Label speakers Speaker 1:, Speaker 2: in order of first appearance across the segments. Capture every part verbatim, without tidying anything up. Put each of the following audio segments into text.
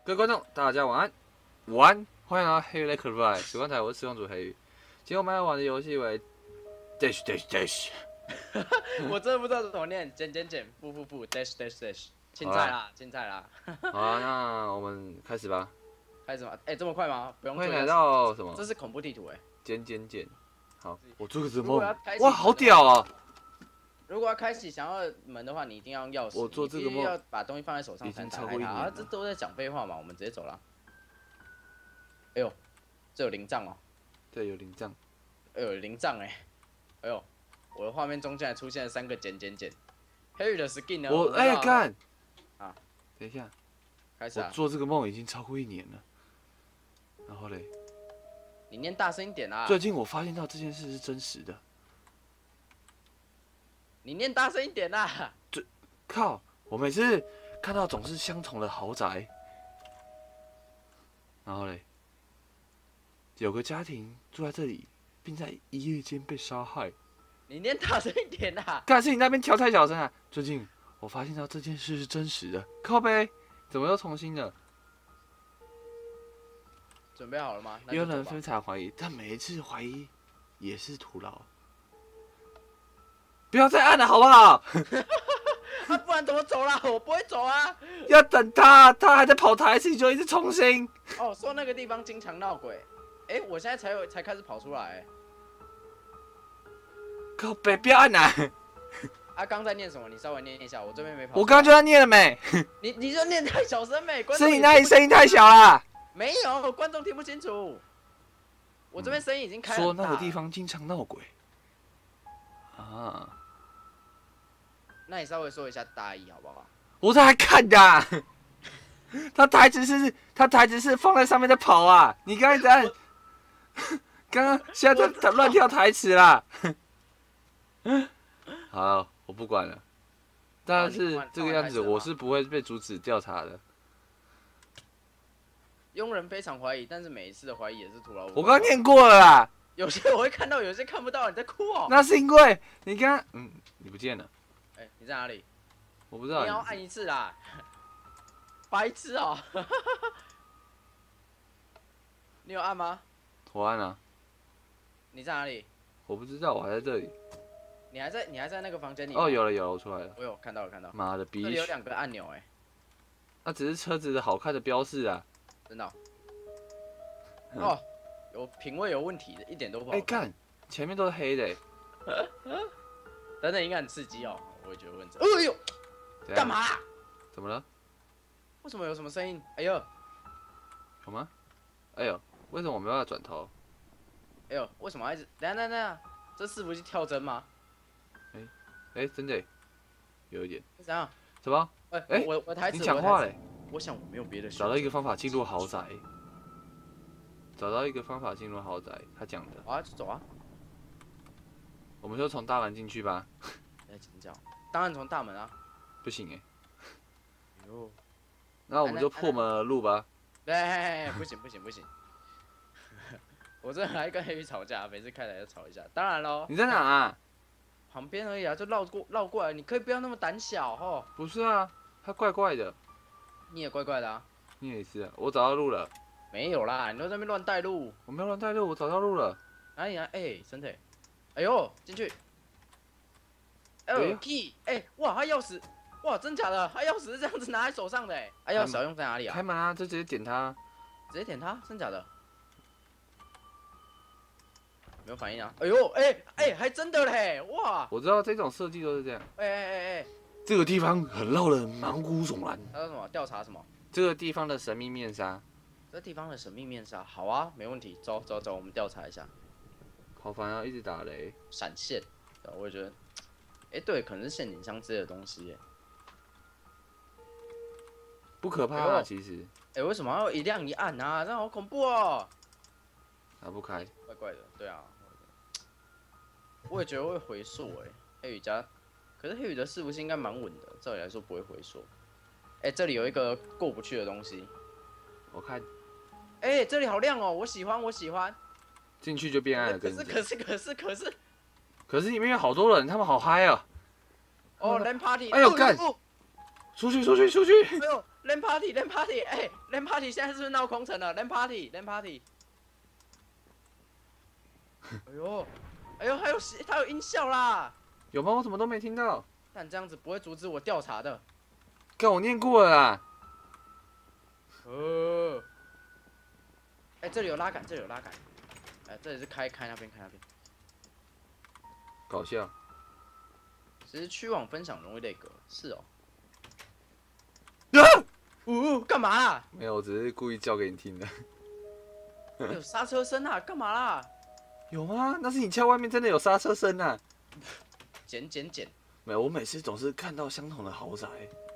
Speaker 1: 各位观众，大家晚安，午安，欢迎来到黑鱼雷克瑞时光台，我是实况组黑鱼。今天我们要玩的游戏为 dash dash dash。
Speaker 2: 我真的不知道怎么念，减减减，不不不 dash dash dash， 青菜啦，青菜啦。
Speaker 1: 好啊，那我们开始吧。
Speaker 2: 开始吗？哎、欸，这么快吗？不用。
Speaker 1: 会来到什么？
Speaker 2: 这是恐怖地图哎。
Speaker 1: 减减减。好，我做个什
Speaker 2: 么？
Speaker 1: 哇，好屌啊！
Speaker 2: 如果要开启想要的门的话，你一定要用钥匙。
Speaker 1: 我做这个梦
Speaker 2: 要把东西放在手上才能打开它。啊，这都在讲废话嘛，我们直接走了。哎呦，这有灵障哦。
Speaker 1: 对，有灵障。
Speaker 2: 哎呦，灵障哎！哎呦，我的画面中竟然出现了三个减减减。黑羽的 skin 呢？
Speaker 1: 我哎干！
Speaker 2: 啊，
Speaker 1: 等一下，
Speaker 2: 开始啊！
Speaker 1: 我做这个梦已经超过一年了。然后嘞？
Speaker 2: 你念大声一点啊！
Speaker 1: 最近我发现到这件事是真实的。
Speaker 2: 你念大声一点啦！
Speaker 1: 这靠！我每次看到总是相同的豪宅，然后嘞，有个家庭住在这里，并在一夜间被杀害。
Speaker 2: 你念大声一点啦！
Speaker 1: 干是你那边调太小声啊！最近我发现到这件事是真实的。靠北，怎么又重新了？
Speaker 2: 准备好了吗？
Speaker 1: 有人非常怀疑，但每一次怀疑也是徒劳。不要再按了，好不好？
Speaker 2: 啊，不然怎么走啦？我不会走啊！
Speaker 1: 要等他，他还在跑台词，你就一直重新。
Speaker 2: 哦，说那个地方经常闹鬼。哎、欸，我现在才有才开始跑出来、欸。
Speaker 1: 靠北，不要按啊！
Speaker 2: 啊，刚在念什么？你稍微念一下，我这边没跑。
Speaker 1: 我刚刚就在念了没？你
Speaker 2: 你就念太小声没？
Speaker 1: 是你那里声音太小了。
Speaker 2: 没有，观众听不清楚。我这边声音已经开了。
Speaker 1: 说那个地方经常闹鬼。啊。
Speaker 2: 那你稍微说一下大意好不好？
Speaker 1: 我在看的、啊。他台词是，他台词是放在上面在跑啊！你刚才在按，刚刚现在在乱跳台词啦。好，我不管了。但是这个样子，我是不会被阻止调查的。
Speaker 2: 庸人非常怀疑，但是每一次的怀疑也是徒劳无功。
Speaker 1: 我刚念过了啦。
Speaker 2: 有些我会看到，有些看不到。你在哭哦？
Speaker 1: 那是因为你刚，嗯，你不见了。
Speaker 2: 哎、欸，你在哪里？
Speaker 1: 我不知道。
Speaker 2: 你要按一次啦。白痴哦！你有按吗？
Speaker 1: 我按了。
Speaker 2: 你在哪里？
Speaker 1: 我不知道，我还在这里。
Speaker 2: 你还在？你还在那个房间里？
Speaker 1: 哦，有了有了，我出来了。
Speaker 2: 我有看到了看到。
Speaker 1: 妈的逼！
Speaker 2: 这里有两个按钮哎。
Speaker 1: 那只是车子的好看的标示啊。
Speaker 2: 真的哦。嗯、哦，有品味有问题的，一点都不好看。
Speaker 1: 哎干，前面都是黑的、欸。
Speaker 2: 等等应该很刺激哦，我也觉得问这。哎呦，干嘛？
Speaker 1: 怎么了？
Speaker 2: 为什么有什么声音？哎呦，
Speaker 1: 有吗？哎呦，为什么我没办法转头？
Speaker 2: 哎呦，为什么一直？等下等下等下，这是不是跳帧吗？
Speaker 1: 哎、欸，哎、欸，真的、欸，有一点。
Speaker 2: 怎样？
Speaker 1: 什么？
Speaker 2: 哎、欸，我我台词。
Speaker 1: 你讲话嘞！
Speaker 2: 我想我没有别的。
Speaker 1: 找到一个方法进入豪宅。找到一个方法进入豪宅，他讲的。
Speaker 2: 好啊，就走啊。
Speaker 1: 我们就从大门进去吧。
Speaker 2: 来请教，当然从大门啊。
Speaker 1: 不行哎、欸。
Speaker 2: 哟。
Speaker 1: 那我们就破门而入吧。
Speaker 2: 对，不行不行不行。我真的来跟黑鱼吵架，每次开台就吵一下。当然喽。
Speaker 1: 你在哪啊？
Speaker 2: 旁边而已啊，就绕过绕过来。你可以不要那么胆小吼。
Speaker 1: 不是啊，他怪怪的。
Speaker 2: 你也怪怪的啊。
Speaker 1: 你也是啊，我找到路了。
Speaker 2: 没有啦，你都在那边乱带路。
Speaker 1: 我没有乱带路，我找到路了。
Speaker 2: 哪里啊？哎、欸，身体。哎呦，进去。哎呦 key， 哎、欸，哇，他钥匙。哇，真假的？他钥匙是这样子拿在手上的哎，啊，钥匙要用在哪里啊？
Speaker 1: 开门啊，就直接点它，
Speaker 2: 直接点它，真假的？没有反应啊！哎呦，哎、欸、哎、欸，还真的嘞！哇，
Speaker 1: 我知道这种设计都是这样。
Speaker 2: 哎哎哎哎，
Speaker 1: 这个地方很让人毛骨悚然。
Speaker 2: 他说什么？调查什么？
Speaker 1: 这个地方的神秘面纱。
Speaker 2: 这地方的神秘面纱，好啊，没问题，走走走，我们调查一下。
Speaker 1: 好烦啊，一直打雷。
Speaker 2: 闪现，我也觉得，哎、欸，对，可能是陷阱箱之类的东西耶。
Speaker 1: 不可怕啊，其实。
Speaker 2: 哎、欸，为什么要一亮一暗啊？这样好恐怖哦！
Speaker 1: 打不开。
Speaker 2: 怪怪的，对啊。我也觉得会回溯哎，黑羽家，可是黑羽的伺服器应该蛮稳的，照理来说不会回溯。哎、欸，这里有一个过不去的东西。
Speaker 1: 我看。
Speaker 2: 哎、欸，这里好亮哦，我喜欢，我喜欢。
Speaker 1: 进去就变暗了，
Speaker 2: 可是可是可是可是。
Speaker 1: 可是里面有好多人，他们好嗨啊！
Speaker 2: 哦 ，LAN party。
Speaker 1: 哎呦干！出去出去出去！
Speaker 2: 哎呦 ，Land Party，Land Party， 哎，Land Party 现在是不是闹空城了？Land Party，Land Party。哎呦，哎呦，还有它有音效啦！
Speaker 1: 有吗？我怎么都没听到。
Speaker 2: 但这样子不会阻止我调查的。
Speaker 1: 跟我念过了啦。
Speaker 2: 呃，哎，这里有拉杆，这里有拉杆。哎，这里是开开那边，开那边。
Speaker 1: 搞笑。
Speaker 2: 只是区网分享容易那个，是哦。
Speaker 1: 啊！
Speaker 2: 呜，干嘛啦？
Speaker 1: 没有，我只是故意叫给你听的。
Speaker 2: 有刹车声啊，干嘛啦？
Speaker 1: 有吗？那是你家外面真的有刹车声啊！
Speaker 2: 剪剪剪。
Speaker 1: 没有，我每次总是看到相同的豪宅。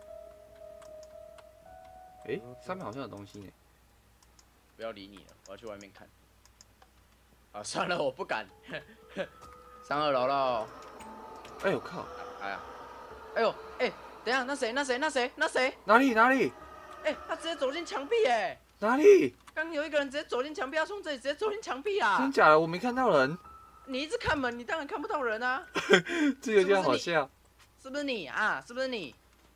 Speaker 1: 哎、欸，上面好像有东西呢。
Speaker 2: 不要理你了，我要去外面看。啊，算了，我不敢。上二楼喽。
Speaker 1: 哎呦靠！
Speaker 2: 哎呀，哎呦，哎、欸，等一下，那谁？那谁？那谁？那谁？
Speaker 1: 哪里哪里？
Speaker 2: 哎、欸，他直接走进墙壁哎！
Speaker 1: 哪里？
Speaker 2: 刚有一个人直接走进墙壁，他从这里直接走进墙壁啊！
Speaker 1: 真假的？我没看到人。
Speaker 2: 你一直看门，你当然看不到人啊！
Speaker 1: 这有点好笑。
Speaker 2: 是不是你啊？是不是你？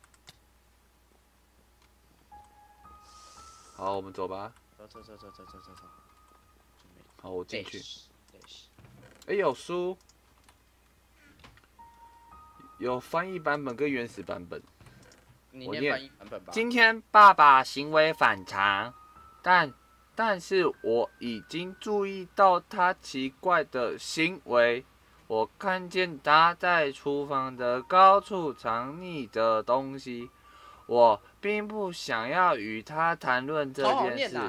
Speaker 1: 好，我们走吧。
Speaker 2: 走走走走走走走走。
Speaker 1: 好，我进去。
Speaker 2: 哎、
Speaker 1: 欸，有书，有翻译版本跟原始版本。
Speaker 2: 你念翻译版本吧。
Speaker 1: 今天爸爸行为反常，但但是我已经注意到他奇怪的行为。我看见他在厨房的高处藏匿着东西，我并不想要与他谈论这件事。
Speaker 2: 啊、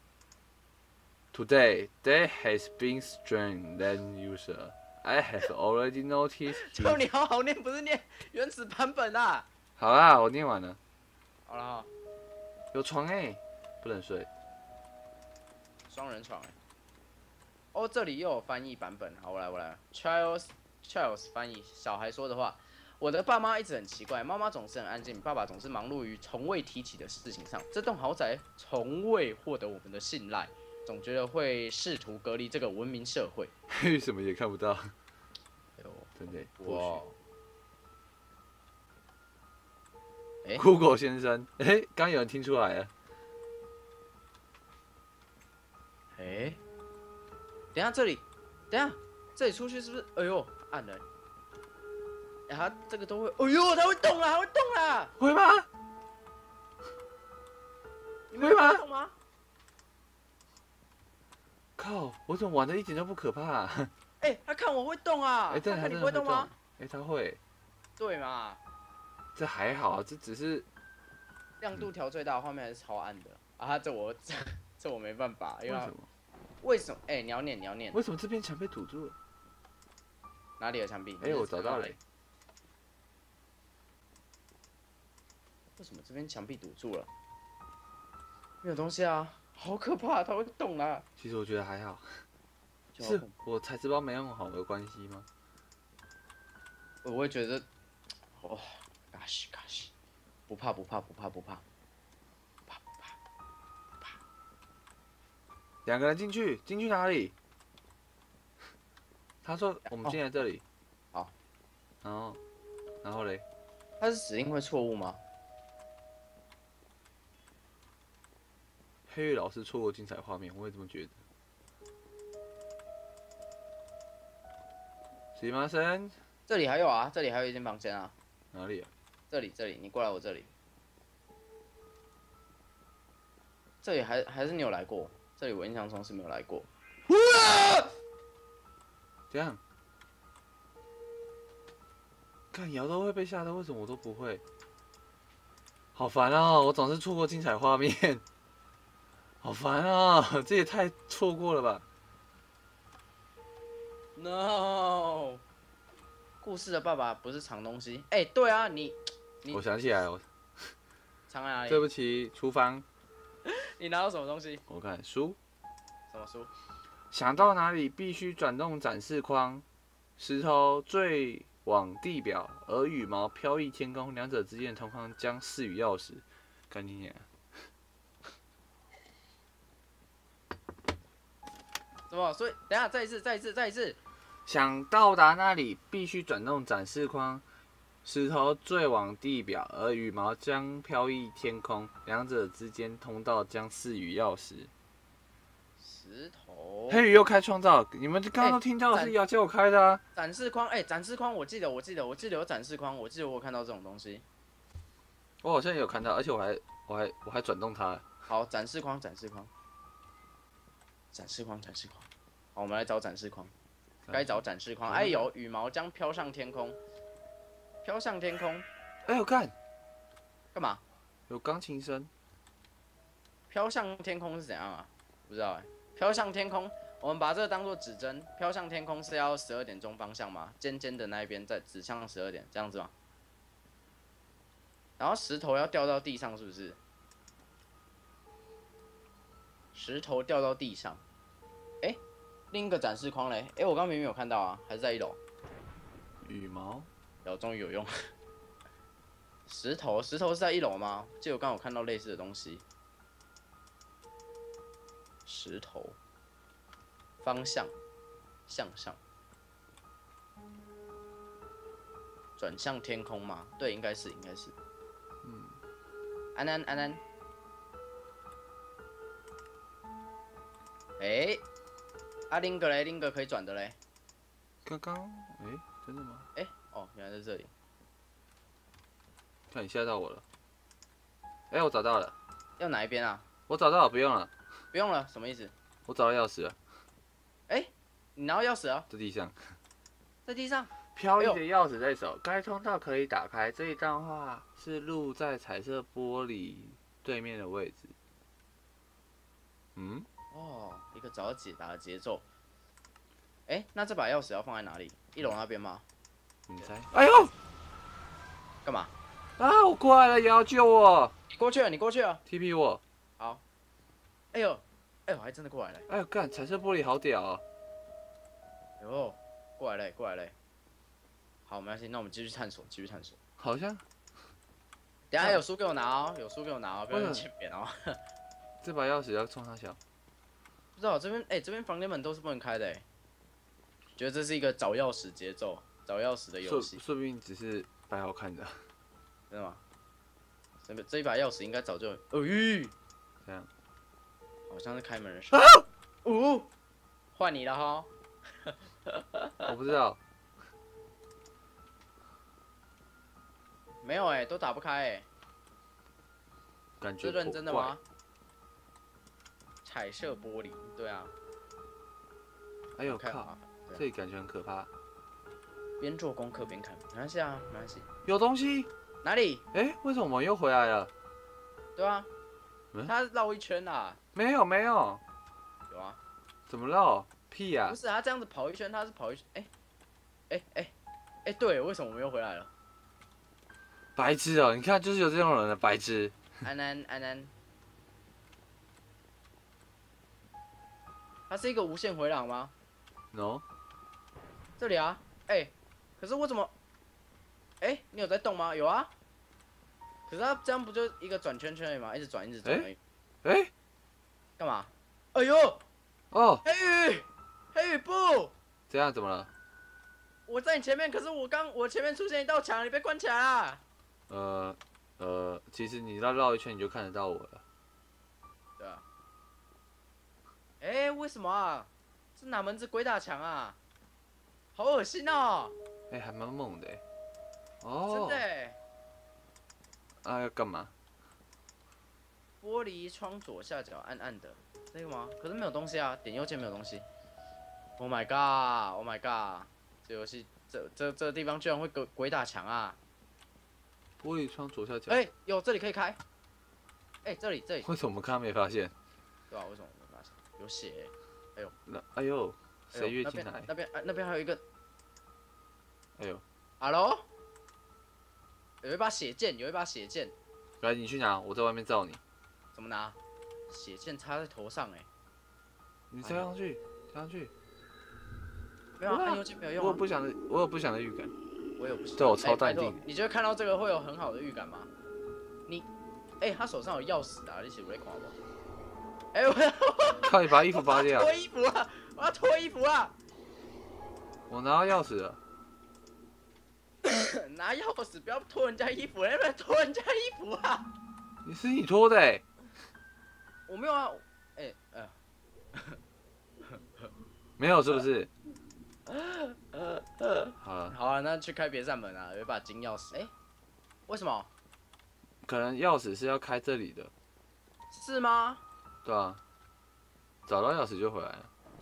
Speaker 1: Today, there has been strange than usual. I have already noticed.
Speaker 2: 就你好好念，不是念原始版本啊。
Speaker 1: 好啦，我念完了。
Speaker 2: 好了，
Speaker 1: 有床哎、欸，不能睡。
Speaker 2: 双人床哎、欸。哦，这里又有翻译版本。好，我来，我来。Charles Charles 翻译小孩说的话：我的爸妈一直很奇怪，妈妈总是很安静，爸爸总是忙碌于从未提起的事情上。这栋豪宅从未获得我们的信赖，总觉得会试图隔离这个文明社会。
Speaker 1: 为什么也看不到？
Speaker 2: 哎呦，
Speaker 1: 真的
Speaker 2: 哇！哎
Speaker 1: ，Google 先生，哎、欸，刚有人听出来了。
Speaker 2: 哎、欸。等一下这里，等一下这里出去是不是？哎呦，暗了。哎、欸，它这个都会，哎呦，它会动啦，它会动啦。
Speaker 1: 会吗？
Speaker 2: 你会吗？动吗？
Speaker 1: 靠！我怎么玩的一点都不可怕、啊？
Speaker 2: 哎、欸，它看我会动啊！
Speaker 1: 哎、欸，但
Speaker 2: 它看你不会动吗？
Speaker 1: 哎、欸，它会。
Speaker 2: 对嘛？
Speaker 1: 这还好，这只是
Speaker 2: 亮度调最大，画面还是超暗的啊！这我这这我没办法，因为
Speaker 1: 为什么？
Speaker 2: 为什么？哎、欸，你要念，你要念。
Speaker 1: 为什么这边墙被堵住了？
Speaker 2: 哪里有墙壁？
Speaker 1: 哎、欸，我找到了。
Speaker 2: 为什么这边墙壁堵住了？没有东西啊，好可怕，它会动啊。
Speaker 1: 其实我觉得还好，是我材质包没用好有关系吗？
Speaker 2: 我会觉得，哦，嘎西嘎西，不怕不怕不怕不怕，不怕不怕不怕。
Speaker 1: 两个人进去，进去哪里？他说我们进来这里。
Speaker 2: 好。
Speaker 1: 然后，然后嘞？
Speaker 2: 他是指令会错误吗？
Speaker 1: 黑羽老师错过精彩画面，我也这么觉得。すいません。
Speaker 2: 这里还有啊，这里还有一间房间啊。
Speaker 1: 哪里啊？
Speaker 2: 这里，这里，你过来我这里。这里还还是你有来过？这里我印象中是没有来过。
Speaker 1: 这样，看摇都会被吓到，为什么我都不会？好烦啊！我总是错过精彩画面，好烦啊！这也太错过了吧
Speaker 2: ！No， 故事的爸爸不是藏东西。哎、欸，对啊，你，你
Speaker 1: 我想起来了，
Speaker 2: 藏在哪里？
Speaker 1: 对不起，厨房。
Speaker 2: 你拿到什么东西？
Speaker 1: 我看书。
Speaker 2: 什么书？
Speaker 1: 想到哪里必须转动展示框，石头坠往地表，而羽毛飘逸天空，两者之间的同框将赐予钥匙。赶紧点。
Speaker 2: 什么？所以等一下，再一次，再一次，再一次。
Speaker 1: 想到达那里必须转动展示框， 石头坠往地表，而羽毛将飘逸天空，两者之间通道将赐予钥匙。
Speaker 2: 石头。
Speaker 1: 黑羽又开创造，你们刚刚都听到的是要叫我开的啊！
Speaker 2: 展示框，哎、欸，展示框，我记得，我记得，我记得有展示框，我记得我有看到这种东西。
Speaker 1: 我好像也有看到，而且我还我还我还转动它。
Speaker 2: 好，展示框，展示框，展示框，展示框。好，我们来找展示框。该找展示框。哎，有羽毛将飘上天空，飘上天空。
Speaker 1: 哎，我看，
Speaker 2: 干嘛？
Speaker 1: 有钢琴声。
Speaker 2: 飘向天空是怎样啊？不知道哎、欸。飘向天空，我们把这个当做指针。飘向天空是要十二点钟方向吗？尖尖的那一边在指向十二点，这样子吗？然后石头要掉到地上，是不是？石头掉到地上，哎、欸，另一个展示框嘞，哎、欸，我刚明明有看到啊，还是在一楼。
Speaker 1: 羽毛，
Speaker 2: 然后终于有用。石头，石头是在一楼吗？记得我刚有看到类似的东西。石头，方向，向上，转向天空吗？对，应该是，应该是。
Speaker 1: 嗯，
Speaker 2: 安安安安。哎、欸，啊，另一个嘞，另一个可以转的嘞。
Speaker 1: 刚刚，哎、欸，真的吗？
Speaker 2: 哎、欸，哦，原来在这里。
Speaker 1: 看你吓到我了。哎、欸，我找到了。
Speaker 2: 要哪一边啊？
Speaker 1: 我找到了，不用了。
Speaker 2: 不用了，什么意思？
Speaker 1: 我找到钥匙了。
Speaker 2: 哎、欸，你拿到钥匙啊？
Speaker 1: 在地上。
Speaker 2: 在地上。
Speaker 1: 飘逸的钥匙在手，该通道可以打开。这一段话是录在彩色玻璃对面的位置。嗯？
Speaker 2: 哦，一个找到解答的节奏。哎、欸，那这把钥匙要放在哪里？一楼那边吗？
Speaker 1: 你猜？哎呦！
Speaker 2: 干嘛？
Speaker 1: 啊！我过来了，也要救我！
Speaker 2: 你过去了，你过去了。
Speaker 1: T P 我。
Speaker 2: 好。哎呦，哎呦，还真的过来了。
Speaker 1: 哎呦，干！彩色玻璃好屌啊！
Speaker 2: 哟，过来嘞，过来嘞。好，没关系，那我们继续探索，继续探索。
Speaker 1: 好像。
Speaker 2: 等下有书给我拿哦，有书给我拿哦，不要欠扁哦。
Speaker 1: 这把钥匙要冲他小。
Speaker 2: 不知道这边，哎、欸，这边房间门都是不能开的，哎。觉得这是一个找钥匙节奏，找钥匙的游戏。
Speaker 1: 说不定只是摆好看的。
Speaker 2: 真的吗？这这一把钥匙应该早就……哦吁！
Speaker 1: 这样。
Speaker 2: 好像是开门的时候。哦，换你了哈。
Speaker 1: 我不知道。
Speaker 2: 没有哎、欸，都打不开哎、欸。
Speaker 1: 感觉。
Speaker 2: 是认真的吗？彩色玻璃，对啊。
Speaker 1: 哎呦靠！这里感觉很可怕。
Speaker 2: 边做功课边看，没关系啊，没关系。
Speaker 1: 有东西。
Speaker 2: 哪里？
Speaker 1: 哎、欸，为什么我们又回来了？
Speaker 2: 对啊。嗯、他绕一圈啦。
Speaker 1: 没有没有。
Speaker 2: 有啊。
Speaker 1: 怎么绕？屁呀、啊！
Speaker 2: 不是，他这样子跑一圈，他是跑一圈。哎、欸，哎哎哎，对，为什么我们又回来了？
Speaker 1: 白痴哦、喔！你看，就是有这种人的白痴。
Speaker 2: 安安安安。它是一个无限回廊吗
Speaker 1: ？No。
Speaker 2: 这里啊，哎、欸，可是我怎么？哎、欸，你有在动吗？有啊。可是它这样不就一个转圈圈而已吗？一直转，一直转而已。
Speaker 1: 哎、欸，
Speaker 2: 干、欸、嘛？哎呦！
Speaker 1: 哦，
Speaker 2: 黑羽，黑羽不！
Speaker 1: 怎样？怎么了？
Speaker 2: 我在你前面，可是我刚我前面出现一道墙，你被关起来了。
Speaker 1: 呃呃，其实你绕绕一圈你就看得到我了。
Speaker 2: 对啊。哎、欸，为什么啊？这哪门子鬼打墙啊？好恶心哦！
Speaker 1: 哎、欸，还蛮猛的哎。哦。
Speaker 2: 真的哎。
Speaker 1: 啊，要干嘛？
Speaker 2: 玻璃窗左下角暗暗的，这个吗？可是没有东西啊，点右键没有东西。Oh my god! Oh my god! 这游戏这这这地方居然会鬼鬼打墙啊！
Speaker 1: 玻璃窗左下角。
Speaker 2: 哎、欸，有这里可以开。哎、欸，这里这里。
Speaker 1: 为什么我们刚刚没发现？
Speaker 2: 对啊，为什么没发现？有血、欸。哎呦。
Speaker 1: 那哎呦，谁跃进来？
Speaker 2: 那边那边还有一个。
Speaker 1: 哎呦。
Speaker 2: Hello。有一把血剑，有一把血剑。
Speaker 1: 来，你去拿，我在外面罩你。
Speaker 2: 怎么拿？血剑插在头上哎、欸。
Speaker 1: 你插上去，插上去。
Speaker 2: 没有啊，按右键没有用、啊。
Speaker 1: 我有不祥的，我有不祥的预感。
Speaker 2: 我有不祥。
Speaker 1: 对我超淡定、欸。
Speaker 2: 你觉得看到这个会有很好的预感吗？你，哎、欸，他手上有钥匙啊，你写不会看不？哎、欸，我。
Speaker 1: 靠！你把衣服扒掉。
Speaker 2: 脱衣服啊！我要脱衣服啊！
Speaker 1: 我拿到钥匙了。
Speaker 2: 拿钥匙，不要脱人家衣服，能不能脱人家衣服啊？
Speaker 1: 你是你脱的哎、
Speaker 2: 我没有啊，哎、呃，
Speaker 1: 没有是不是？好了，
Speaker 2: 好啊，那去开别扇门啊，有一把金钥匙。哎、为什么？
Speaker 1: 可能钥匙是要开这里的，
Speaker 2: 是吗？
Speaker 1: 对啊，找到钥匙就回来了。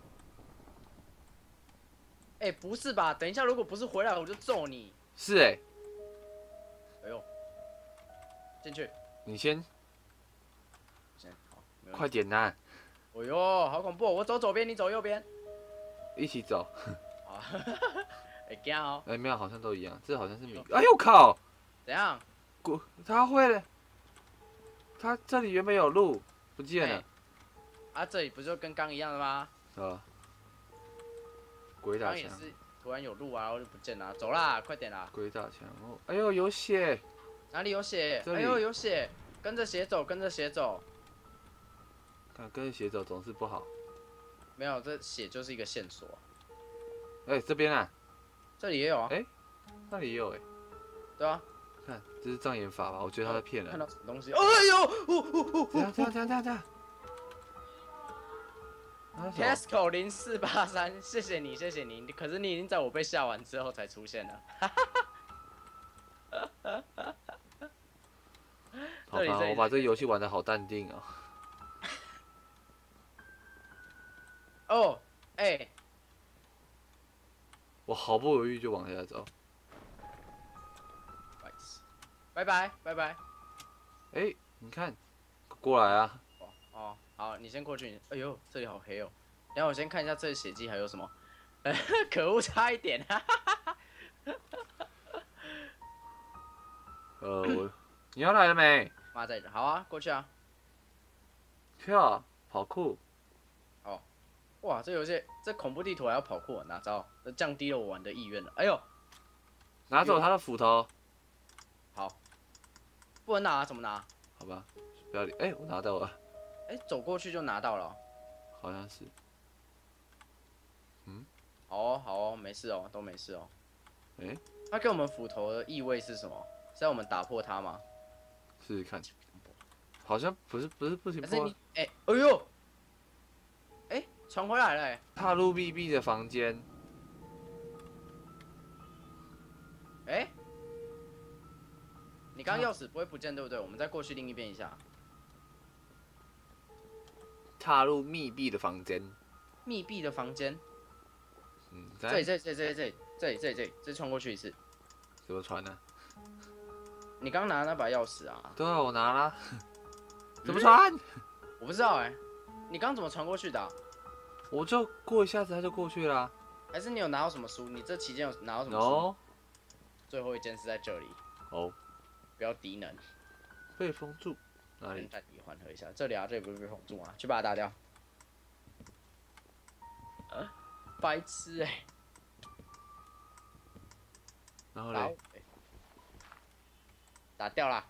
Speaker 2: 哎、不是吧？等一下，如果不是回来，我就揍你。
Speaker 1: 是哎、
Speaker 2: 哎呦，进去。
Speaker 1: 你先
Speaker 2: 行，好，没问题。
Speaker 1: 快点呐、
Speaker 2: 哎呦，好恐怖！我走左边，你走右边。
Speaker 1: 一起走。
Speaker 2: 好，会惊哦。
Speaker 1: 哎、没有，好像都一样，这好像是米。哎呦靠！
Speaker 2: 怎样？
Speaker 1: 过他会了，他这里原本有路不见了，
Speaker 2: 啊，这里不就跟刚一样的吗？
Speaker 1: 是吧？鬼打墙，
Speaker 2: 刚也是突然有路啊，然后就不见了。走啦，快点啦！
Speaker 1: 鬼打墙哦！哎呦，有血！
Speaker 2: 哪里有血？
Speaker 1: 这里
Speaker 2: 哎呦，有血！跟着血走，跟着血走。
Speaker 1: 看跟着血走总是不好。
Speaker 2: 没有，这血就是一个线索。
Speaker 1: 哎、这边啊，
Speaker 2: 这里也有啊。
Speaker 1: 哎那里也有哎、
Speaker 2: 对啊。
Speaker 1: 看这是障眼法吧？我觉得他在骗人。
Speaker 2: 看到什么东西？哎呦！哦哦哦
Speaker 1: 这样这样这样这样这样。那是什么
Speaker 2: Tesco 零四八三，谢谢你，谢谢你。可是你已经在我被吓完之后才出现了。
Speaker 1: 好吧，我把这个游戏玩的好淡定啊、
Speaker 2: 哦，哎，
Speaker 1: 我毫不犹豫就往下走。
Speaker 2: 不好意思，拜拜拜拜。
Speaker 1: 哎、你看，过来啊！
Speaker 2: 哦哦，好，你先过去。哎呦，这里好黑哦。然后我先看一下这里血迹还有什么。可恶，差一点。
Speaker 1: 呃，我你要来了没？
Speaker 2: 妈在这，好啊，过去啊。
Speaker 1: 跳跑酷，
Speaker 2: 哦，哇，这游戏这恐怖地图还要跑酷，哪招？这降低了我玩的意愿了。哎呦，
Speaker 1: 拿走他的斧头，
Speaker 2: 好，不能拿，怎么拿？
Speaker 1: 好吧，不要理。哎、我拿到了，
Speaker 2: 哎，走过去就拿到了哦。
Speaker 1: 好像是。
Speaker 2: 好哦，好哦，没事哦，都没事哦。
Speaker 1: 哎、
Speaker 2: 他给我们斧头的意味是什么？是要我们打破它吗？
Speaker 1: 试试看。好像不是不是不行破
Speaker 2: 还是你，哎、哎呦，哎、传回来了、欸，
Speaker 1: 踏入密闭的房间，
Speaker 2: 哎、你刚刚钥匙不会不见对不对？我们再过去另一边一下。
Speaker 1: 踏入密闭的房间。
Speaker 2: 密闭的房间，
Speaker 1: 嗯，
Speaker 2: 这里这里这里这里这里这里这里这里再穿过去一次。
Speaker 1: 怎么传呢？
Speaker 2: 你刚拿的那把钥匙啊？
Speaker 1: 对啊，我拿啦。怎么传？
Speaker 2: 我不知道哎、你刚怎么传过去的啊、
Speaker 1: 我就过一下子他就过去啦。
Speaker 2: 还是你有拿到什么书？你这期间有拿到什么书？
Speaker 1: no，
Speaker 2: 最后一件是在这里，
Speaker 1: 哦，
Speaker 2: 不要低能。
Speaker 1: 被封住，哪里？
Speaker 2: 暂停缓和一下，这里啊，这里不是被封住吗？去把它打掉。呃，白痴哎、打
Speaker 1: 然后嘞，
Speaker 2: 打掉啦。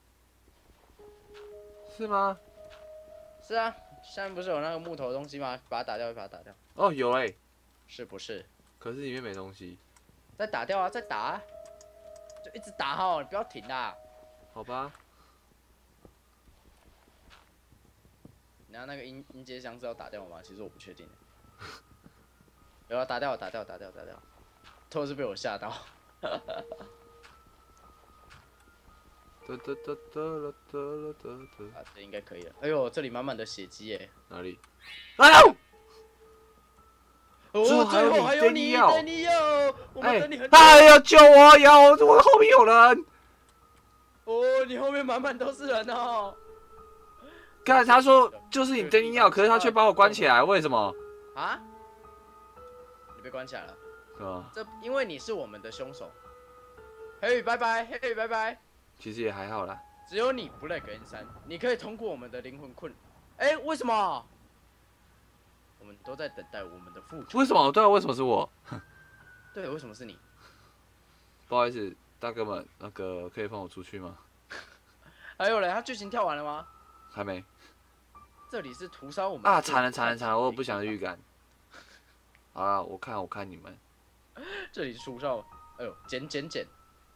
Speaker 1: 是吗？
Speaker 2: 是啊，下面不是有那个木头的东西吗？把它打掉，把它打掉，
Speaker 1: 哦，有哎、
Speaker 2: 是不是？
Speaker 1: 可是里面没东西。
Speaker 2: 再打掉啊，再打啊，就一直打哈，你不要停啦。
Speaker 1: 好吧，
Speaker 2: 然后那个音音阶箱是要打掉吗？其实我不确定。有啊，打掉，打掉，打掉，打掉，都是被我吓到。
Speaker 1: 哒哒哒哒啦哒啦哒哒。
Speaker 2: 啊，这应该可以了。哎呦，这里满满的血迹耶！
Speaker 1: 哪里？哎呦！
Speaker 2: 哦，
Speaker 1: 最后还有
Speaker 2: 最后还有你，
Speaker 1: 你等
Speaker 2: 等你哟，我们
Speaker 1: 哎
Speaker 2: 等你很久。
Speaker 1: 哎呀，救我！有我后面有人。
Speaker 2: 哦，你后面满满都是人哦。
Speaker 1: 刚才他说就是你真要，可是他却把我关起来，为什么？
Speaker 2: 啊？你被关起来了？
Speaker 1: 是吧？
Speaker 2: 这因为你是我们的凶手。嘿，拜拜，嘿，拜拜。
Speaker 1: 其实也还好啦。
Speaker 2: 只有你不 lag N 三，你可以通过我们的灵魂困。哎、欸，为什么？我们都在等待我们的复仇。
Speaker 1: 为什么？对啊，为什么是我？
Speaker 2: 对，为什么是你？
Speaker 1: 不好意思，大哥们，那个可以放我出去吗？
Speaker 2: 还有嘞，他剧情跳完了吗？
Speaker 1: 还没。
Speaker 2: 这里是屠杀我们
Speaker 1: 啊！惨了惨了惨了！我有不祥的预感。好啦，我看我看你们。
Speaker 2: 这里是屠杀，哎呦，捡捡捡，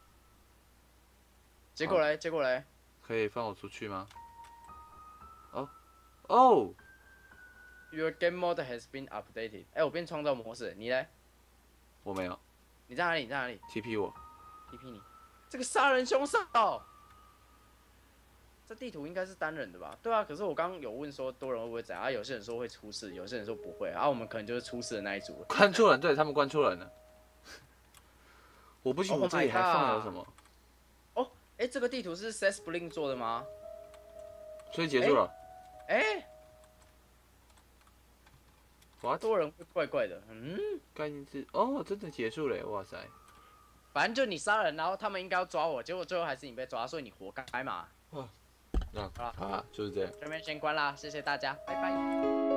Speaker 2: 结果嘞，结果嘞，
Speaker 1: 可以放我出去吗？哦哦，
Speaker 2: Your game mode has been updated。哎，我变创造模式，你嘞？
Speaker 1: 我没有
Speaker 2: 你在哪里？你在哪里
Speaker 1: ，T P 我。
Speaker 2: ？T P 你，这个杀人凶手。这地图应该是单人的吧？对啊，可是我刚刚有问说多人会不会怎样，啊，有些人说会出事，有些人说不会，啊，我们可能就是出事的那一组。
Speaker 1: 关错人，对他们关错人了。我不清楚
Speaker 2: Oh
Speaker 1: 这里
Speaker 2: my
Speaker 1: 还放有
Speaker 2: god
Speaker 1: 什么，
Speaker 2: 哦，哎，这个地图是 Sesblink 做的吗？
Speaker 1: 所以结束了。
Speaker 2: 哎，
Speaker 1: What？
Speaker 2: 多人会怪怪的，嗯，
Speaker 1: 概念是哦，真的结束了，哇塞！
Speaker 2: 反正就你杀人，然后他们应该要抓我，结果最后还是你被抓，所以你活该嘛。
Speaker 1: 那好啊，就是这样。
Speaker 2: 这边先关啦，谢谢大家，拜拜。